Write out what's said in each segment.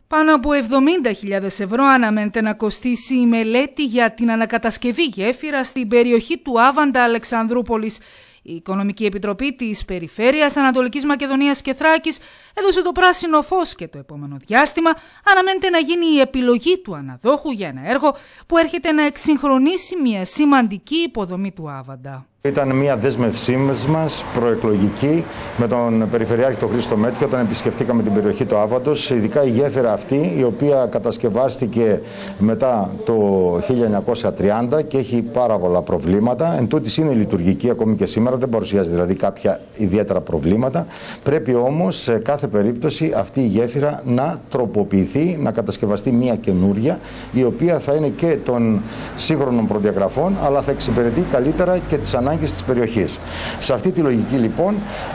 Πάνω από 70.000 ευρώ αναμένεται να κοστίσει η μελέτη για την ανακατασκευή γέφυρας στην περιοχή του Άβαντα Αλεξανδρούπολης. Η Οικονομική Επιτροπή της Περιφέρειας Ανατολικής Μακεδονίας και Θράκης έδωσε το πράσινο φως και το επόμενο διάστημα αναμένεται να γίνει η επιλογή του αναδόχου για ένα έργο που έρχεται να εξυγχρονίσει μια σημαντική υποδομή του Άβαντα. Ήταν μια δέσμευσή μας προεκλογική με τον Περιφερειάρχη τον Χρήστο Μέτκιο όταν επισκεφτήκαμε την περιοχή του Άβαντος, ειδικά η γέφυρα αυτή η οποία κατασκευάστηκε μετά το 1930 και έχει πάρα πολλά προβλήματα. Εν τούτης είναι λειτουργική ακόμη και σήμερα, δεν παρουσιάζει δηλαδή κάποια ιδιαίτερα προβλήματα. Πρέπει όμως σε κάθε περίπτωση αυτή η γέφυρα να τροποποιηθεί, να κατασκευαστεί μια καινούρια η οποία θα είναι και των σύγχρονων προδιαγραφών αλλά θα εξυπηρετεί καλύτερα και τις ανάγκες της περιοχής. Σε αυτή τη λογική λοιπόν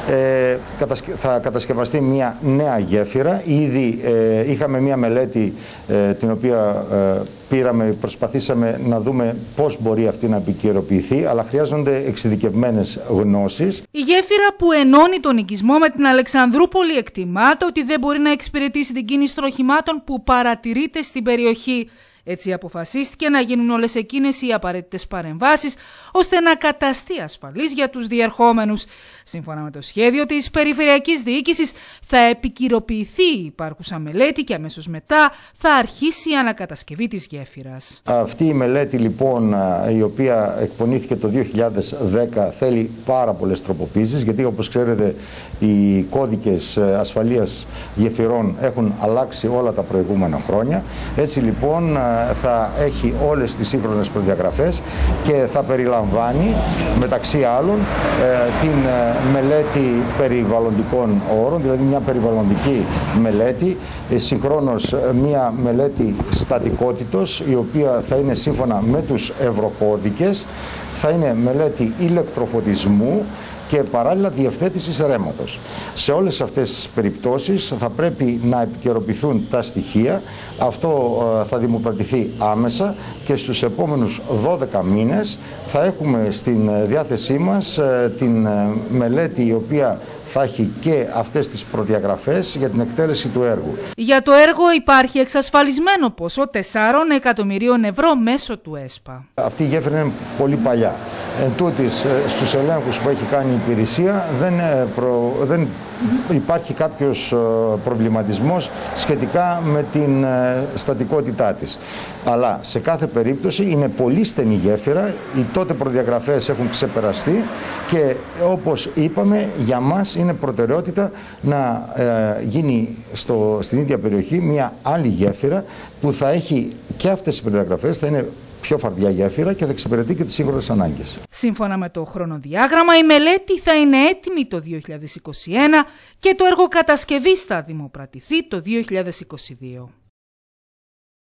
θα κατασκευαστεί μια νέα γέφυρα. Ήδη είχαμε μια μελέτη την οποία προσπαθήσαμε να δούμε πώς μπορεί αυτή να επικαιροποιηθεί, αλλά χρειάζονται εξειδικευμένες γνώσεις. Η γέφυρα που ενώνει τον οικισμό με την Αλεξανδρούπολη εκτιμάται ότι δεν μπορεί να εξυπηρετήσει την κίνηση των οχημάτων που παρατηρείται στην περιοχή. Έτσι αποφασίστηκε να γίνουν όλες εκείνες οι απαραίτητες παρεμβάσεις ώστε να καταστεί ασφαλής για τους διερχόμενους. Σύμφωνα με το σχέδιο της Περιφερειακής Διοίκησης θα επικυροποιηθεί η υπάρχουσα μελέτη και αμέσως μετά θα αρχίσει η ανακατασκευή της γέφυρας. Αυτή η μελέτη λοιπόν η οποία εκπονήθηκε το 2010 θέλει πάρα πολλές τροποποίησεις, γιατί όπως ξέρετε οι κώδικες ασφαλείας γεφυρών έχουν αλλάξει όλα τα προηγούμενα χρόνια. Έτσι λοιπόν θα έχει όλες τις σύγχρονες προδιαγραφές και θα περιλαμβάνει μεταξύ άλλων την μελέτη περιβαλλοντικών όρων, δηλαδή μια περιβαλλοντική μελέτη, συγχρόνως μια μελέτη στατικότητος η οποία θα είναι σύμφωνα με τους ευρωκώδικες, θα είναι μελέτη ηλεκτροφωτισμού και παράλληλα διευθέτησης ρέματος. Σε όλες αυτές τις περιπτώσεις θα πρέπει να επικαιροποιηθούν τα στοιχεία. Αυτό θα δημοπρατηθεί άμεσα και στους επόμενους 12 μήνες θα έχουμε στην διάθεσή μας την μελέτη η οποία θα έχει και αυτές τις προδιαγραφές για την εκτέλεση του έργου. Για το έργο υπάρχει εξασφαλισμένο ποσό 4 εκατομμυρίων ευρώ μέσω του ΕΣΠΑ. Αυτή η γέφυρα είναι πολύ παλιά. Εν τούτης, στους ελέγχους που έχει κάνει η υπηρεσία δεν υπάρχει κάποιος προβληματισμός σχετικά με την στατικότητά της. Αλλά σε κάθε περίπτωση είναι πολύ στενή γέφυρα, οι τότε προδιαγραφές έχουν ξεπεραστεί και όπως είπαμε για μας είναι προτεραιότητα να γίνει στην ίδια περιοχή μια άλλη γέφυρα που θα έχει και αυτές τις προδιαγραφές, θα είναι πιο φαρδιά γέφυρα και θα εξυπηρετεί και τις σύγχρονες ανάγκες. Σύμφωνα με το χρονοδιάγραμμα, η μελέτη θα είναι έτοιμη το 2021 και το έργο κατασκευής θα δημοπρατηθεί το 2022.